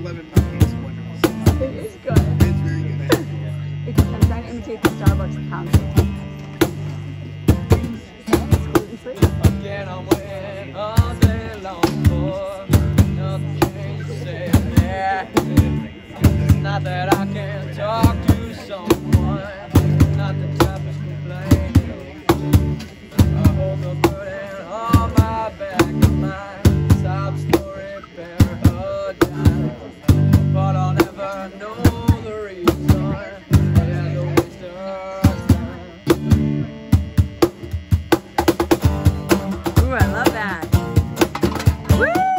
lemon pumpkin is wonderful. It is good. It's very good. I'm trying to imitate the Starbucks pound cake. It's gluten-free. Again, I'm waiting all day long for nothing to say. Yeah. Not that I can talk to someone, not the type of complaining. I hold the burden on my back of my sob story paradise, but I'll never know the reason. I had to waste our time. Ooh, I love that. Woo!